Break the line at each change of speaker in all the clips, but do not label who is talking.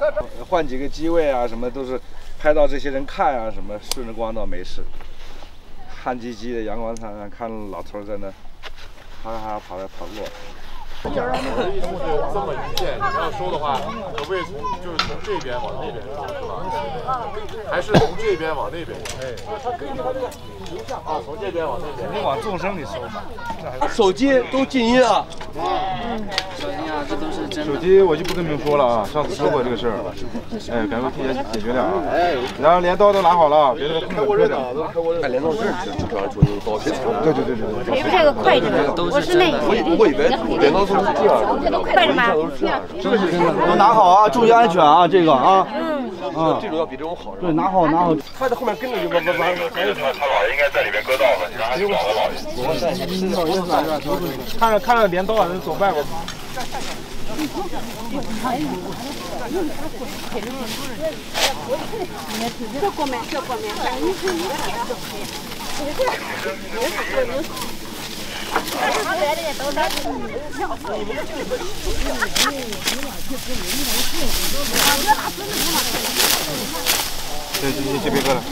换几个机位啊，什么都是拍到这些人看啊，什么顺着光倒没事。汗唧唧的，阳光灿烂，看老头在那哈哈跑来跑过。
我的意思是这么一线，你要收的话，可不可以就是从这边往那边收，是吧？还是从这边往那边？哎，啊，从这边往那边。
你往纵深里收嘛。
手机都静音啊。
手机啊，这都是真的。
手机我就不跟你们说了啊，上次说过这个事儿，哎，赶快替他解决点啊。然后镰刀都拿好了，别这个空着的。
哎，镰刀这就主要注意刀片。
对。
因为这个快着呢，我是那
我以为镰刀都是这样的，
快着吗？
这个是真的。
都拿好啊，注意安全啊，这个啊。
这种要比这种好。
对，拿好。
他在后面跟着就完。
他姥爷应该在里面割稻子，你让他去找他姥爷。
看着镰刀啊，走外边。 这别割了。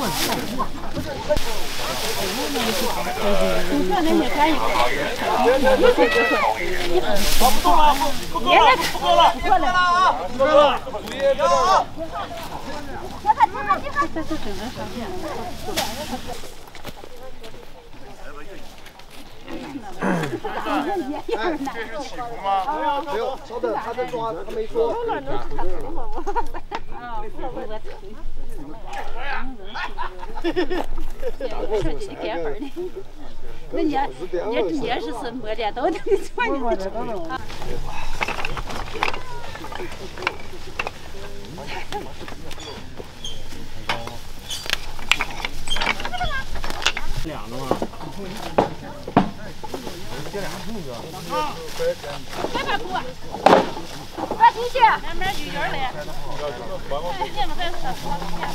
这是起伏吗？
没有，稍等，他在抓，他没说。
那你也是磨镰刀的做的。
两个吗？这俩兔子。
别把哭啊！快出去！慢慢举人来。见了再说。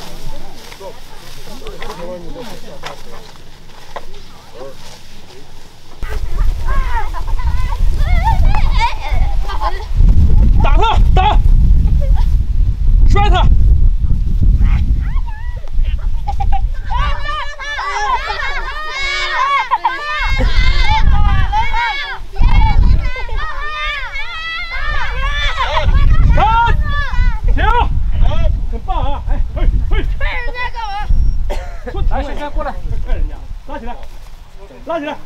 打他！打！摔他！ 很棒啊！哎，
踹人家干嘛？
来，谁先过来？踹人家，拉起来，拉起来！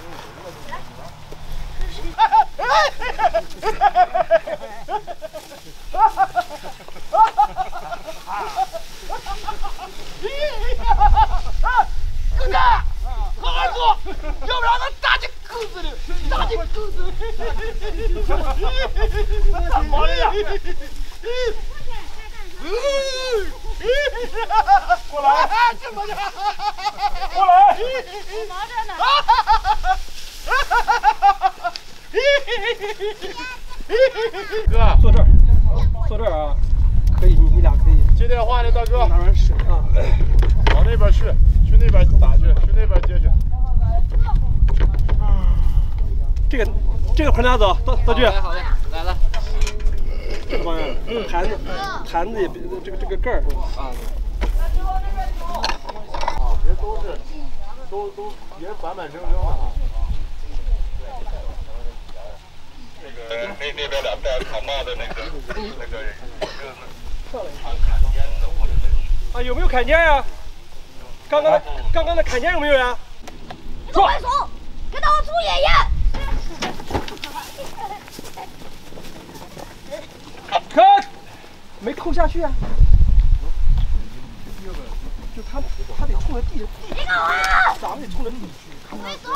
哥哥，好好做，要不然他打进裤子里，打进裤子里。干嘛呀？过来！干嘛呀？
过来！
我忙着呢。
哥，
坐这儿，坐这儿啊！可以，你俩可以。
接电话呢，大哥。
拿完水啊，
往那边去那边打去，去那边接去。
这个盆拿走，道具。
好嘞，来了。
这玩意儿，坛子也别这个盖儿啊。
别都别板板正正的啊。
那边俩戴草帽的那个
啊，有没有砍尖呀？刚刚的砍尖有没有人？
快走，给他出爷爷。
看，没扣下去啊。就他得冲着地，咱们得冲着地去。
快走。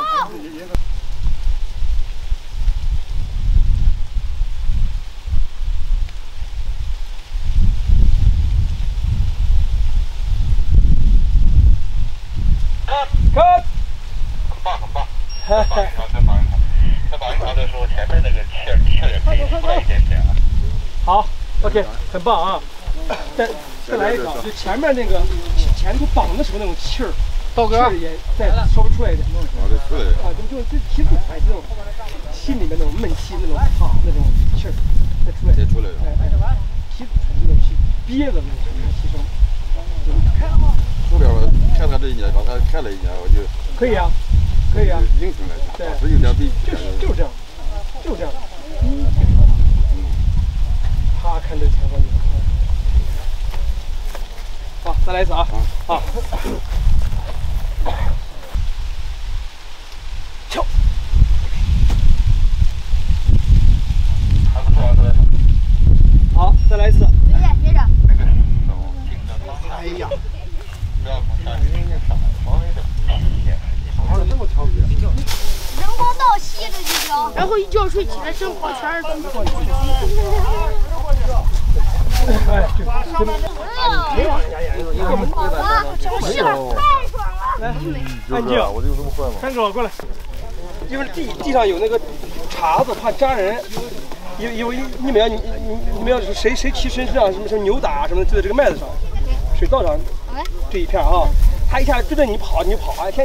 看，
很棒。再绑一条的时候，前面那个气儿也可以出来一点点啊。
好 ，OK， 很棒啊！再来一个，就前面那个前头绑的时候那种气儿，
道哥
也再稍微出来一点。
对，出来。
啊，就提出来这种心里面那种闷气、那种气儿，再出来。
再出来。
哎，提出来那种气。
憋着那牺牲。
后边我看他这一年，刚才看了一年，我就
可以啊，可以啊，
硬挺来，
对，
是有点比
就是这样，就这样。他看这前方就好，再来一次啊！好，跳。好，再来一次。
接着。
哎呀！
人光道细的这条，然后一觉睡起来，身后全是东西。
哎，
这么细了，太爽了！
来，安静，
我就这么坏吗？
三哥过来，因为地上有那个茬子，怕扎人。因为你们要是谁骑身上什么扭打什么的，就在这个麦子上，水稻上这一片啊，他一下追着你跑，你就跑，天。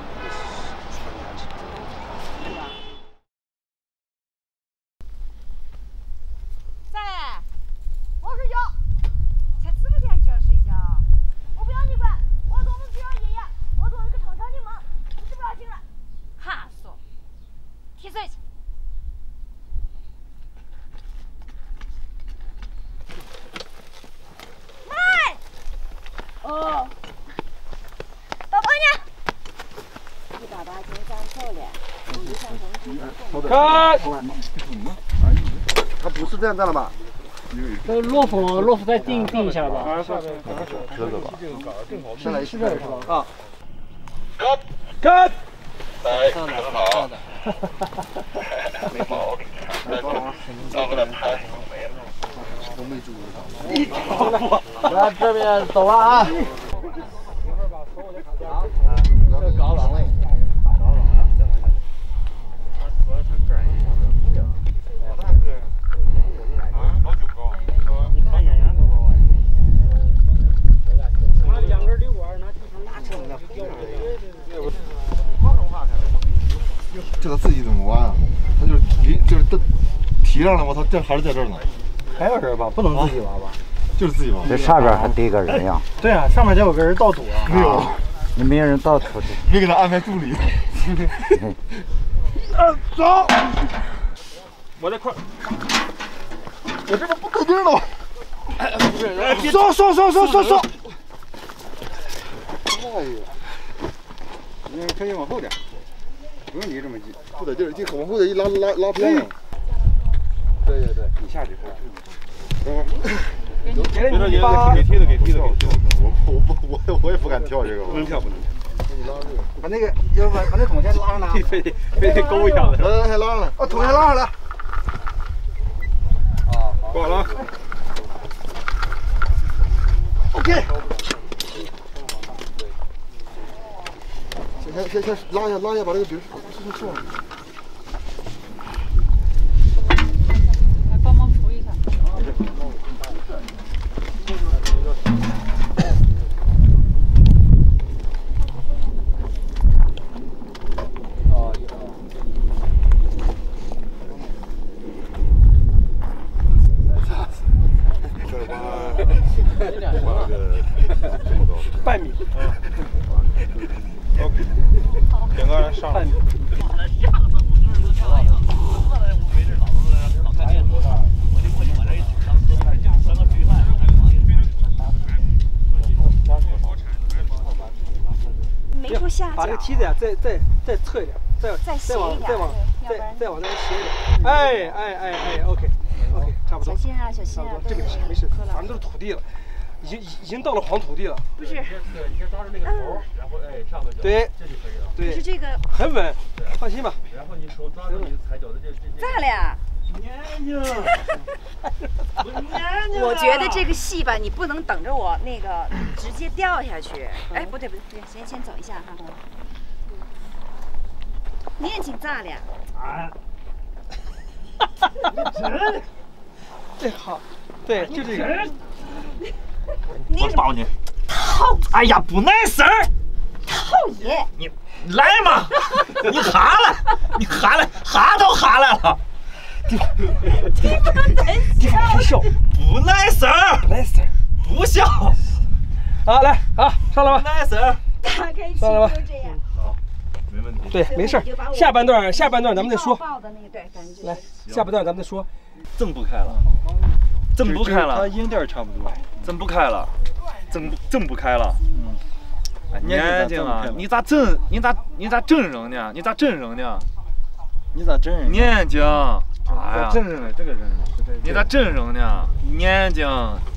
再来，我睡觉，才4个点就要睡觉，我不要你管，我懂得只要爷爷，我懂那个长长的忙，你是不要紧了，哈说，提睡去。哦，宝宝呢？你爸爸今天长丑了，
他不是这样的吧？
这落斧再定一下吧。
这个吧，
上来
是这个是吧？
啊。干！
来，很好。没毛病。到了拍没了。
都没注意到。
来这边走了啊！
这高了嘞。
这他自己怎么挖啊？他就是提上了吗？他这还是在这儿呢？
还有人吧？不能自己挖吧？
就是自己挖。
这上边还得个人呀？
对啊，上面得有个人倒土啊。
没有，
你没人倒土的。
没给他安排助理。
走！我在快，
我这不对劲了。
收！
哎呀，
你可以往后点，不用离这么近。
不得劲儿，往后点一拉偏了。
对，你下去。
给把
给踢的。我也不敢跳这个。不能跳。
把那个要把那桶先拉上来。
非得勾一下子。
来，还拉上来。
把桶先拉上来。
啊，挂了。
OK。
先拉一下，把这个别是往。
来帮忙扶一下。
半米。
OK， 点个上来。
没处下脚。
把这个梯子呀，再侧一点，再往那边斜一点。哎 ，OK， 差不多。
小心啊，小心啊！
这个没事，反正都是土地了，已经到了黄土地了。
不是，
你先抓着那个头，然后上个脚，
对，
这就可以了。
对，
是这个
很稳，放心吧。
然后你手抓着你踩脚的这。
咋了呀？我觉得这个戏吧，你不能等着我那个直接掉下去。哎，不对，先走一下哈。你眼睛咋了呀？
对，好，对，就这个。
我抱你。哎呀，不耐事儿。
讨厌。
你来嘛，你哈都哈来了。
地方太小，
不耐事儿， 不笑。
好，来，好，上来吧。
那事儿。
大概
上来吧。
好，没问题。
对，没事。下半段咱们再说。来，下半段咱们再说。
挣不开了，挣不开了。
它硬垫差不多。
挣不开了，挣不开了。眼睛啊，你咋整人呢？你咋整人呢？
你咋整人？
眼睛，哎呀，
整人了，这个人，
你咋整人呢？眼睛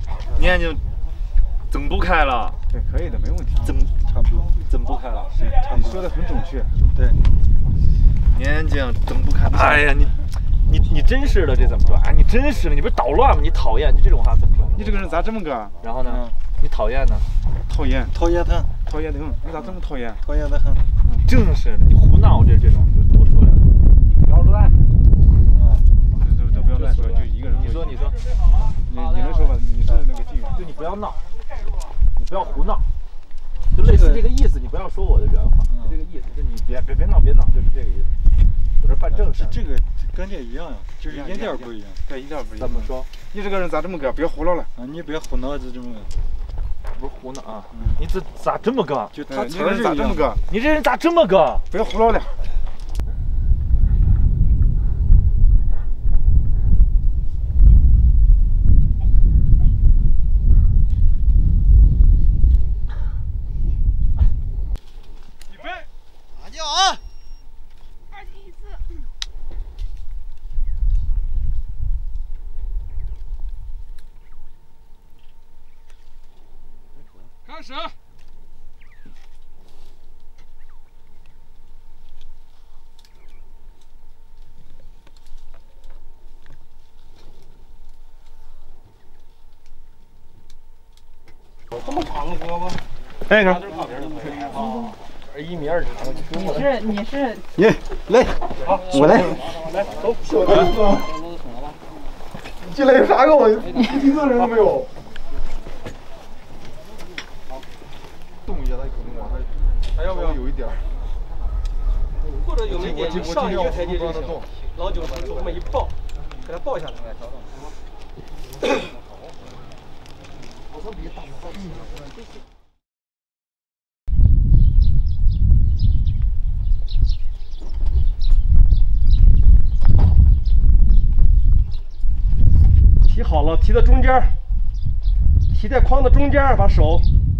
睁不开了。
对，可以的，没问题。
差不多，
睁不开了。
是，你说的很准确。
对，
眼睛睁不开。哎呀，你真是的，这怎么说？哎，你真是的，你不是捣乱吗？你讨厌，你这种话怎么说？
你这个人咋这么个？
然后呢？你讨厌呢？
讨厌
疼，
讨厌的很。你咋这么讨厌？
讨厌的很。
真是的，你胡闹这种就多说两句，你不要乱。
都不要乱说，就一个人。
你说，你
能说吧？你是那个静语，
就你不要闹，你不要胡闹，就类似这个意思。你不要说我的原话，就这个意思，就你别闹，就是这个意思。我这办正事。
这个跟这一样呀，就是音调不一样。
对，音调不一样。
怎么说？
你这个人咋这么个？别胡闹了。
啊，你别胡闹，就这么。
不是胡闹啊！你这咋这么个？
就他
词儿咋这么个？
你这人咋这么个？
不要胡闹了。
预备，打架啊！2进1次。开始。
这么长的胳膊？
哎，看。
1米20长。
你是。
你来，
好，
我来。
来，走。
小子，你进来有啥用？一个人都没有。动一下，他可能往上，还要不要有一点？
或者有没点你上一个台阶就行。老九就这么一抱，给他抱下来。提好了，提到中间，提在筐的中间，把手。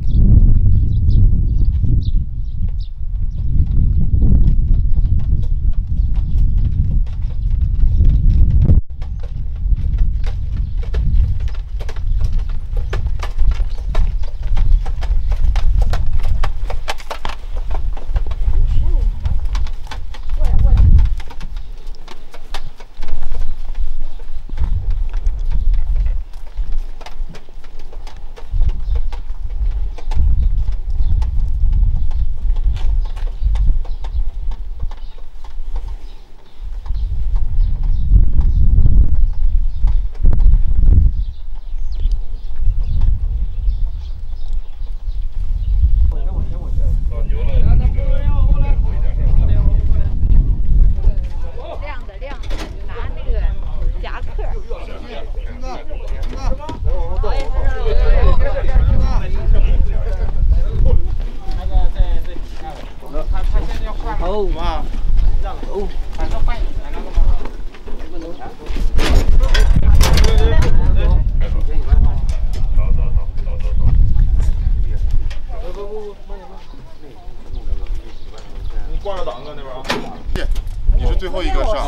挂着档搁那边啊。你是最后一个上。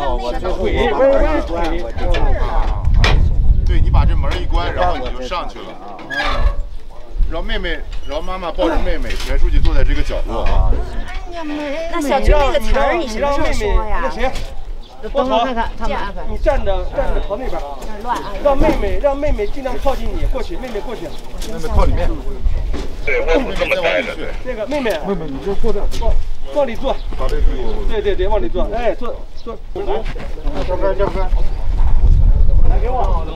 对，你把这门一关，然后你就上去了。让妹妹，然后妈妈抱着妹妹，田书记坐在这个角落啊。
那小军那个词儿你什么时候说呀？
那谁？
等我看看他们安排。
你站着朝那边，让妹妹尽量靠近你，过去，妹妹过去。
妹妹靠里面。
对，我不这么待着。
那个妹妹，
你就坐这，
往里坐。对，往里坐。哎，坐。来，
这边。
来给我。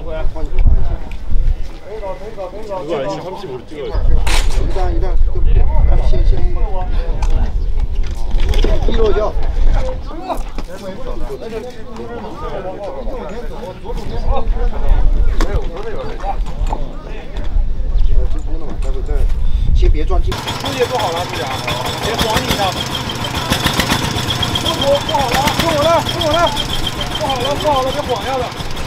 一路脚。 了嘛，待会再先别撞进。
书也做好了，这家伙，别晃你一下。不好了，不好了，不好了，不好了，不好了，别晃呀了。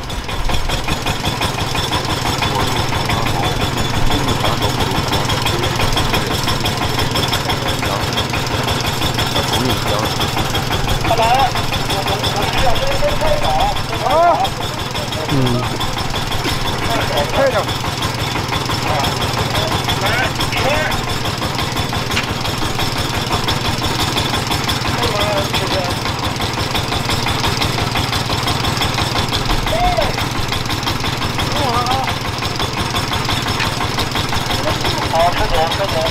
他来了。啊。
快点。
好，车走，车走。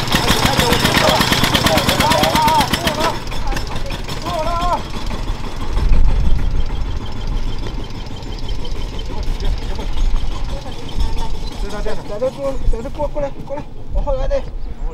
在这过来，往后来的。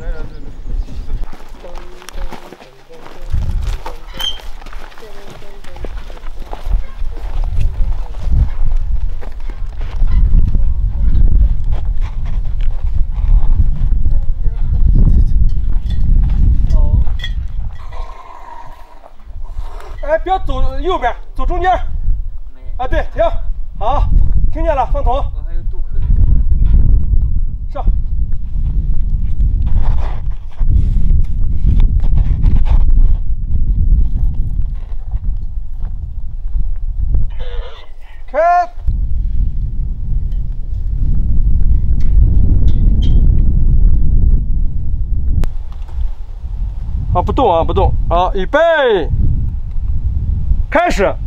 哎，别走右边，走中间。啊，对，停，好，听见了，放头。还有渡口的。上。开。好，不动啊，不动。好，预备，开始。